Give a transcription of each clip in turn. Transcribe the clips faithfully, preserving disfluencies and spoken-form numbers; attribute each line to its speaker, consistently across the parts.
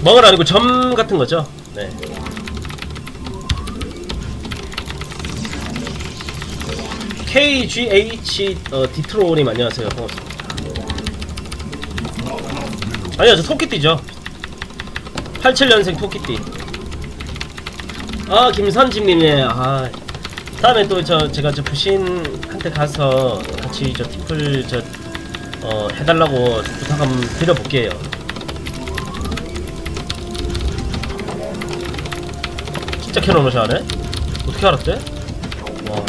Speaker 1: 멍은 아니고 점 같은 거죠. 네. 케이지에이치 어, 디트로님 안녕하세요. 반갑습니다. 아니요, 저 토끼띠죠. 팔십칠 년생 토끼띠. 아, 김선진님네. 아, 다음에 또 저 제가 저 부신한테 가서 같이 저 팁을 저 어, 해달라고 부탁 한번 드려볼게요. 진짜 캐논 러시 하네? 어떻게 알았대? 와.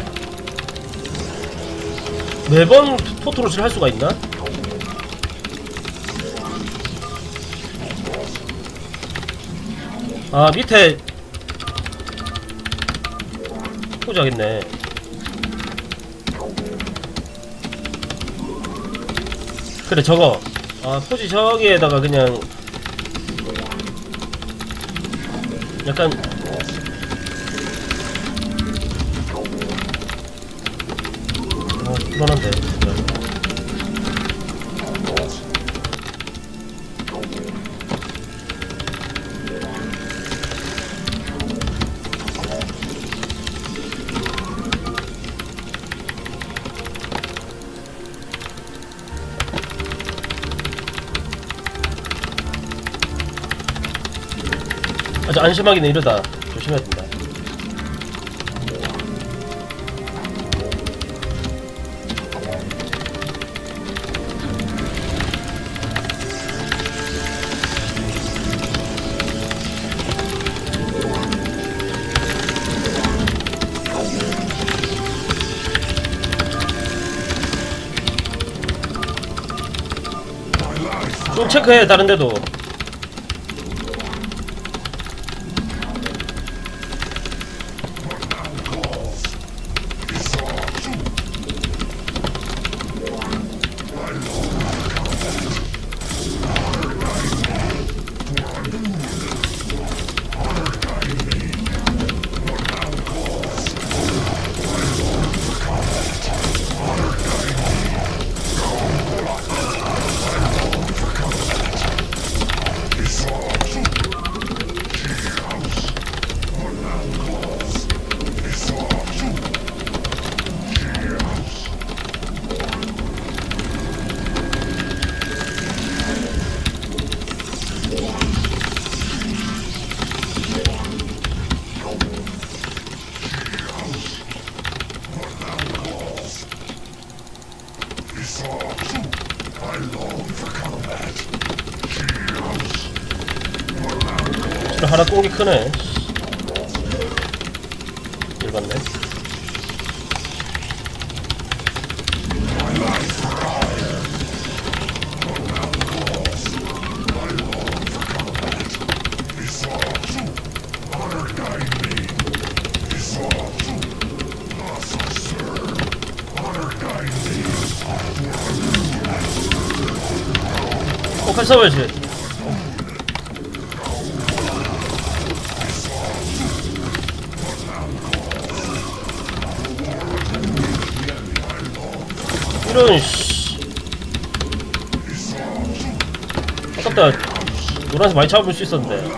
Speaker 1: 매번 포토로시를 할 수가 있나? 아, 밑에 포즈하겠네. 그래, 저거. 아, 포즈 저기에다가 그냥 약간 아, 불안한데 진짜. 아주 안심하기는 이러다 조심해야 된다. 좀 체크해, 다른데도. 하나 똥이 크네. 열받네. 어, 같이 싸워야지. 이런 씨. 아깝다. 노란색 많이 잡을 수 있었는데.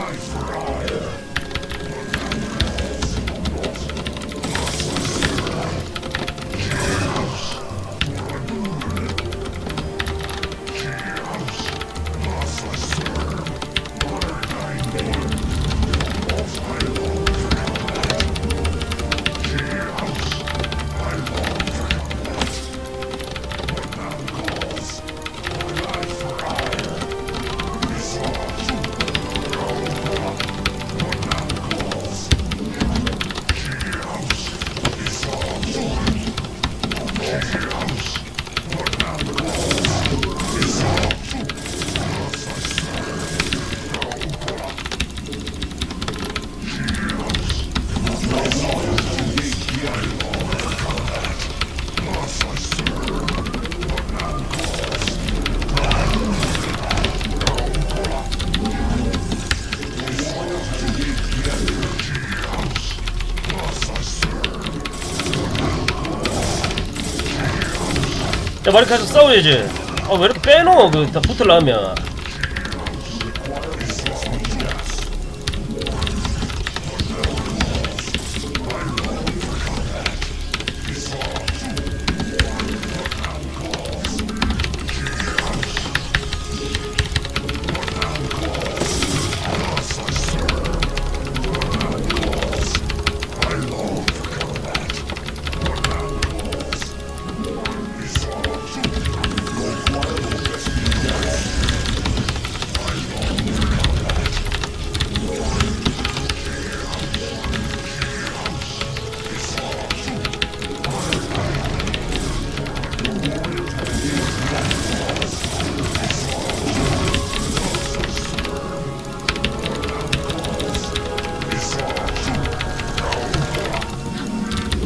Speaker 1: 야, 마리 가서 싸워야지. 아, 왜 이렇게 빼놓어? 그, 다 붙으려면.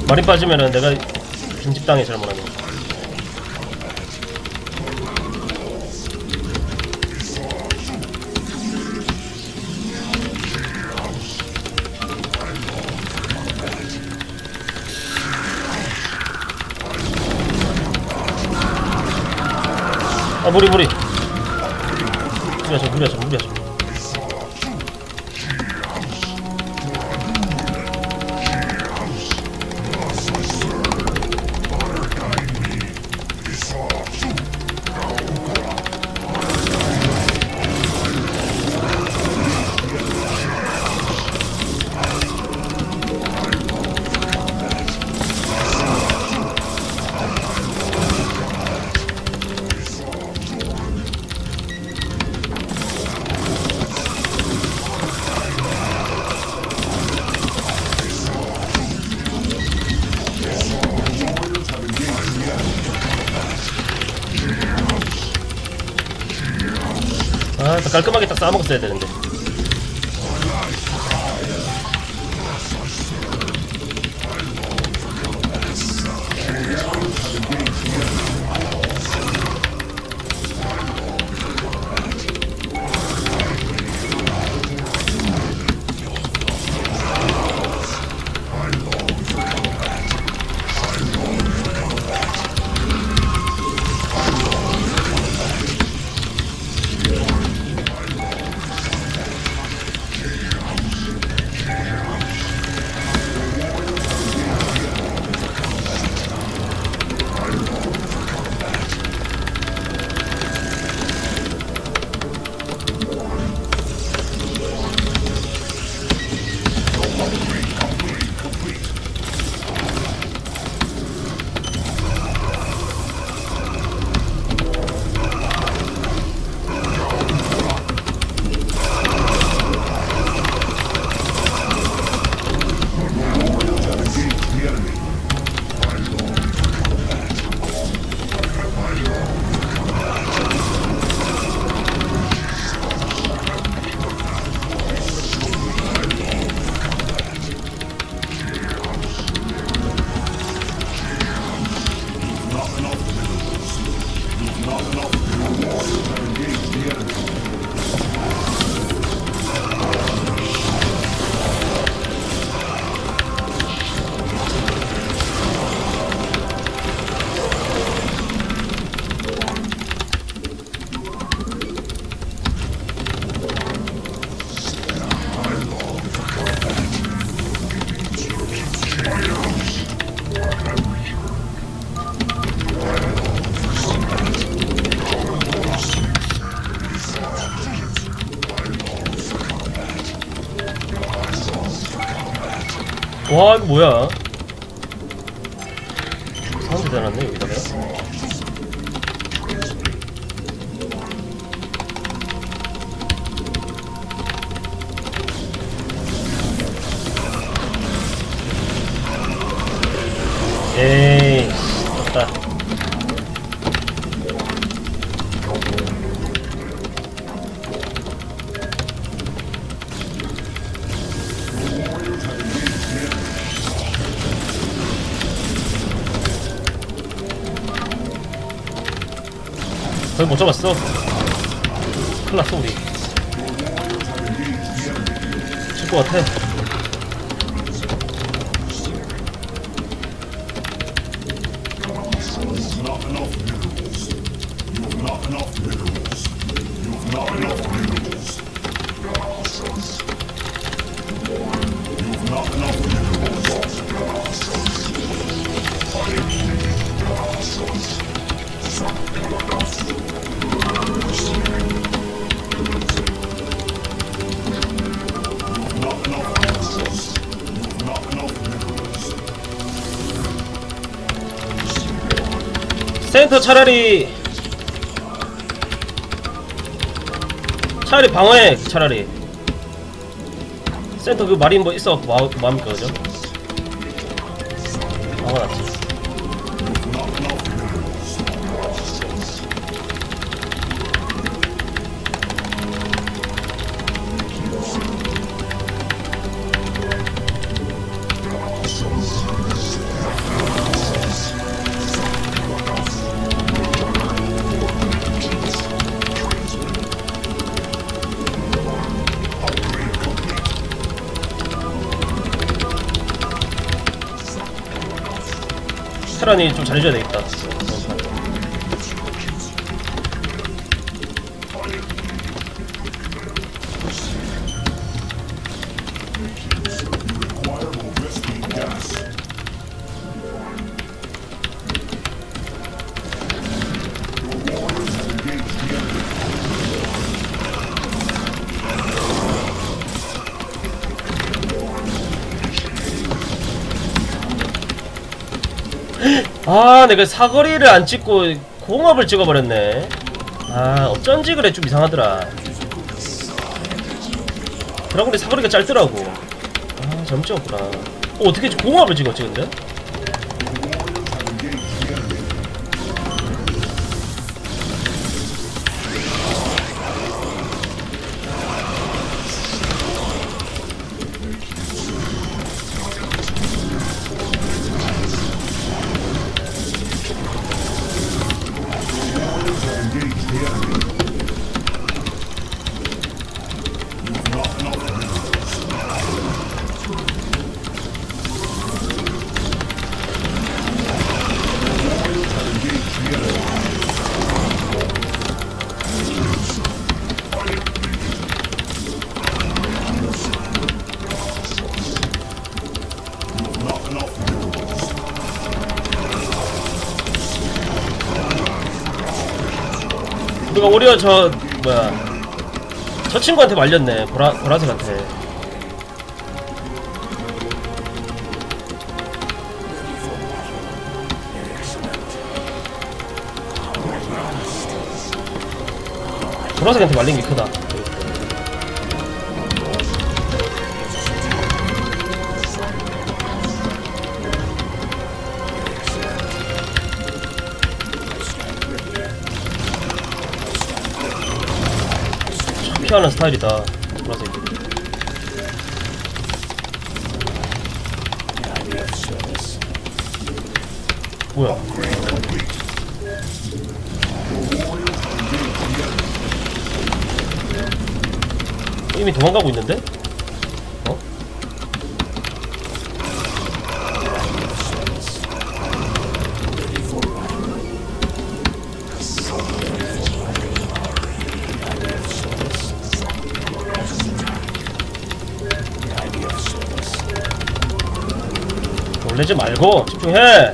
Speaker 1: 마린 빠지면은 내가 빈집당해 잘못하면. 아 무리 무리 무리하죠 무리하죠 무리하죠. 아, 딱 깔끔하게 딱 싸먹었어야 되는데. 와 이거 뭐야? 사운드 대놨네 여기다가. 에이 졌다. 거의 못 잡았어. 큰일 났어 우리. 질 것 같아. 센터 차라리 차라리 방어해. 차라리 센터 그 마린 뭐 있어 뭐, 뭐합니까 그죠? 방어 낫지. 테란이 좀 잘해줘야 되겠다. 아, 내가 사거리를 안 찍고 공업을 찍어버렸네. 아, 어쩐지 그래. 좀 이상하더라. 드라군이 사거리가 짧더라고. 아, 잘못 찍었구나. 어, 어떻게 공업을 찍었지 근데? 우리가 오히려 저 뭐야 저 친구한테 말렸네. 보라 보라색한테. 보라색한테 말린 게 크다. 피하는 스타일이다. 보라색. 뭐야? 이미 도망가고 있는데? 어? 놀래지 말고 집중해.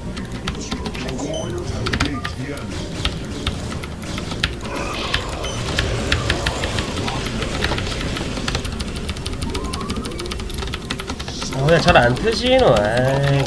Speaker 1: 어, 왜 잘 안 트지 너? 아이.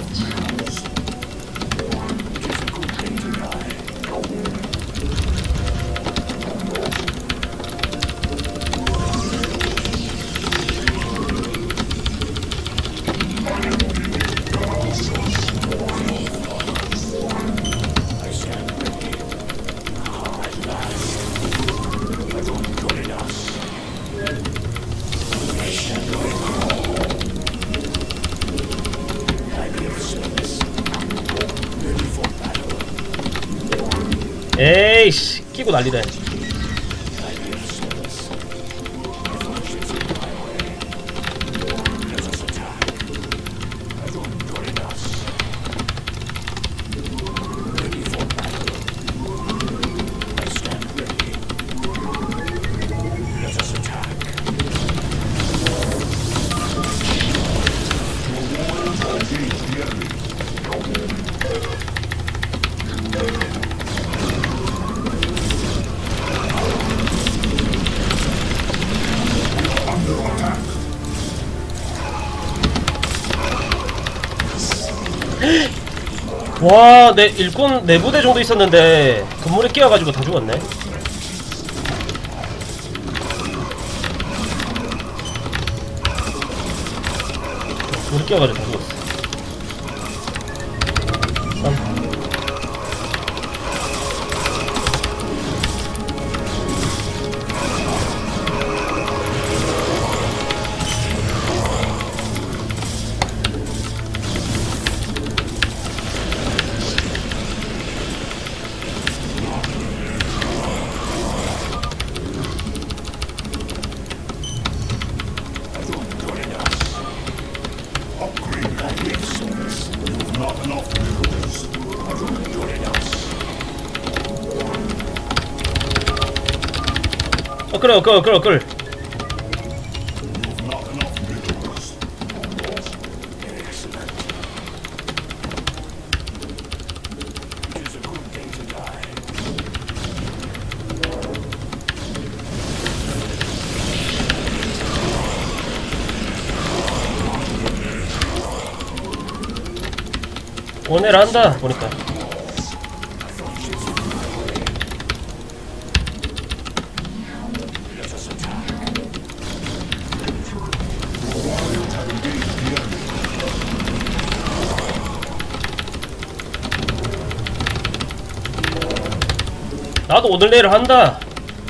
Speaker 1: 에이씨, 끼고 난리네. 와, 내 일꾼 네 부대 정도 있었는데 건물에 끼어가지고 다 죽었네. 건물에 끼어가지고 다 죽었어. 쌈. 어 그래 그래 그래 그래. 원해를 한다 보니까. 나도 오늘 내일 한다.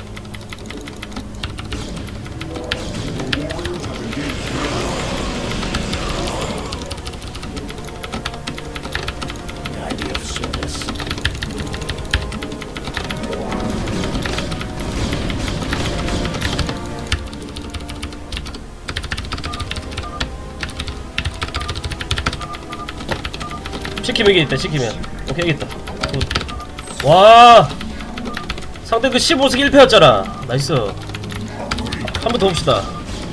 Speaker 1: 시키면 이기겠다. 시키면 오케이 이겼다. 굿. 와 상대 그 십오 승 일 패였잖아. 나이스. 한 번 더 봅시다.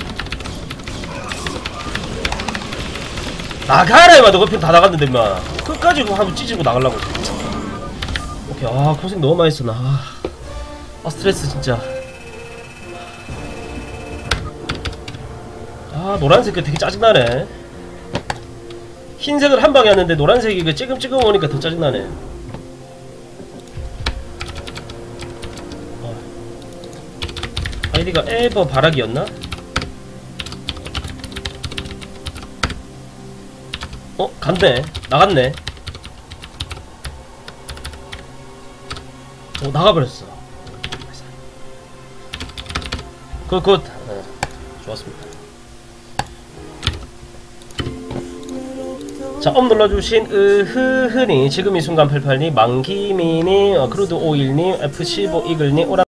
Speaker 1: 나가라 임마. 너 편 다 나갔는데 임마. 끝까지 한번 찢고 나가려고. 오케이. 아 고생 너무 많이 했어 나. 아 스트레스 진짜. 아 노란색이 되게 짜증나네. 흰색은 한 방에 왔는데 노란색이 그 찌금찌금 오니까 더 짜증나네. 어. 아이디가 에버 바락이었나? 어? 갔네. 나갔네. 어 나가버렸어. 굿 굿. 네, 좋았습니다. 자, 업 눌러주신 으흐흐님, 지금 이 순간 팔팔님, 망기미님, 어, 크루드 오일님, 에프 십오 이글님, 오라